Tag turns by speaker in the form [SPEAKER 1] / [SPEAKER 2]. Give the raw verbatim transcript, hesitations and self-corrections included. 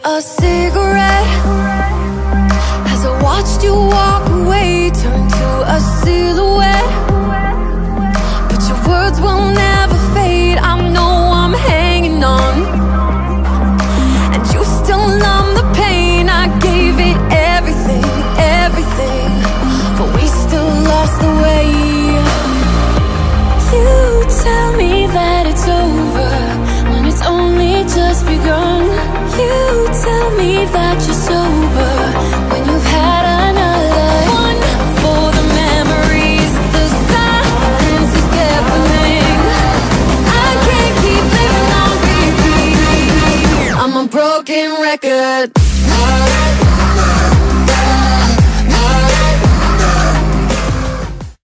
[SPEAKER 1] a cigarette as I watched you walk away, turn to a silhouette.